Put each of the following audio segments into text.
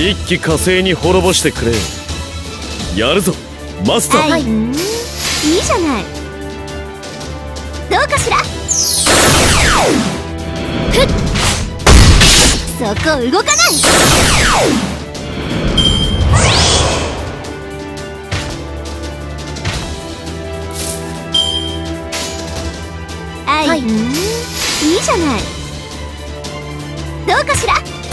一気火星に滅ぼしてくれ。やるぞマスター。 いいじゃない。どうかしら。ふっ、そこ動かない。いいじゃない。どうかしら。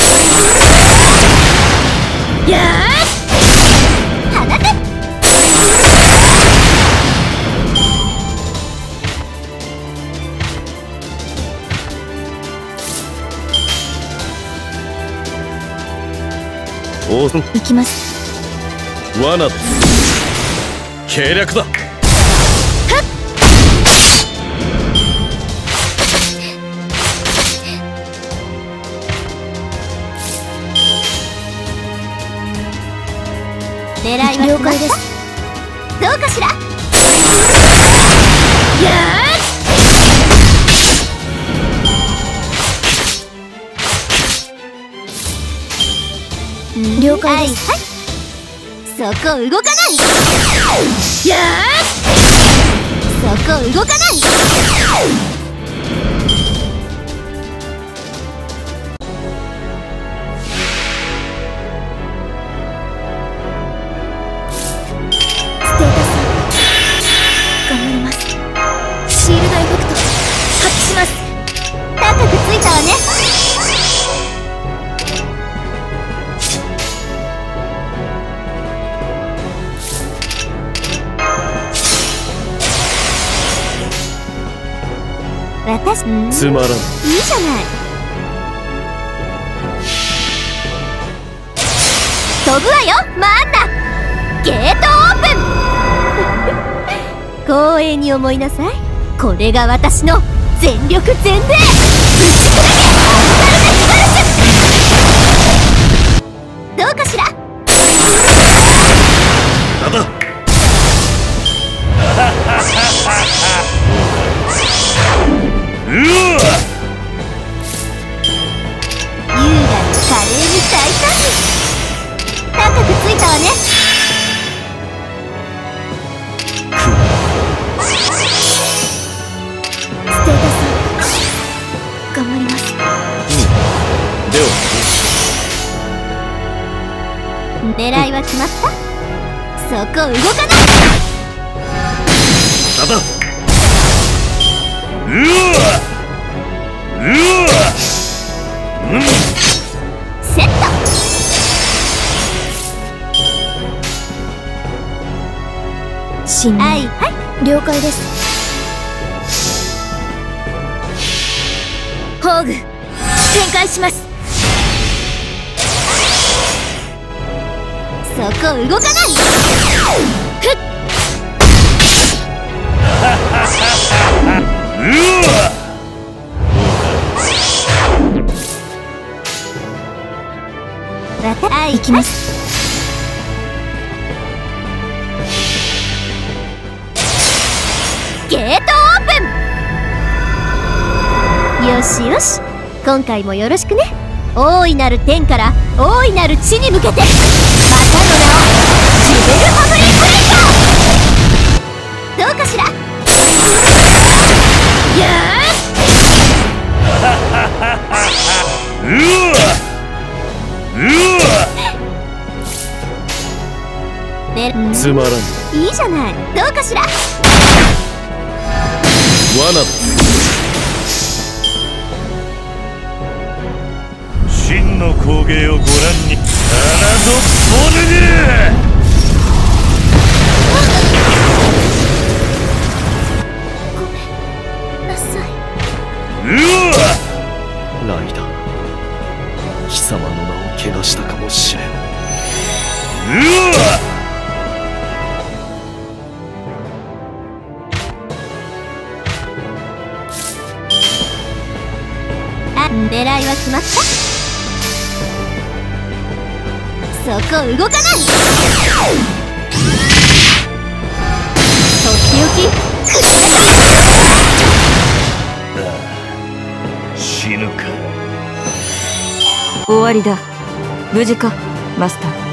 やー、放て。行きます。 罠だ。計略だ。 狙いは了解です。どうかしら。やー、了解です。はい、そこ動かない。やー、そこ動かない。高くついたわね。私つまらん。 いいじゃない。飛ぶわよマンナ。ゲートオープン。光栄に思いなさい。これが私の全力全霊。ぶち砕けアニマルナヒバルシュ。どうかしら。 なんだ。うわ、 優雅に華麗に大胆に。高くついたわね。頑張ります。 では狙いは決まった。そこ動かない。 なんだ。うわ、 セット。はい、了解です。ホーグ展開します。そこ動かない。ふっ、行きます。ゲートオープン。よしよし、今回もよろしくね。大いなる天から大いなる地に向けて、またの名をジュベルファブリーブレイカー。どうかしら。やー、 つまらん。 いいじゃない。どうかしら。 罠だ。真の工芸をご覧に。アナドボルグ。 ごめんなさい。 ライダー、貴様の名を汚したかもしれん。狙いは決まった。そこ動かない。とっておき死ぬか。 終わりだ。無事か。 マスター。